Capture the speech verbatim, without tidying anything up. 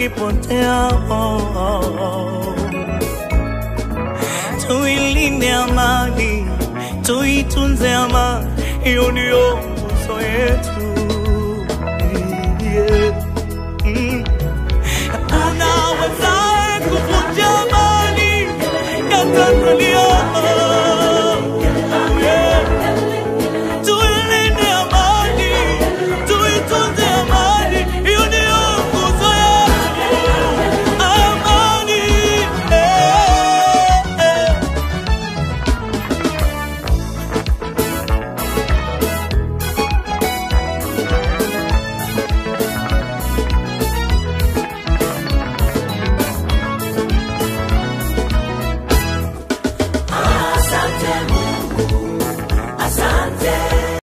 ikipotea. Oh, oh, oh. Tuilinde amani, tuitunze amani, hiyo ndio nguzo yetu.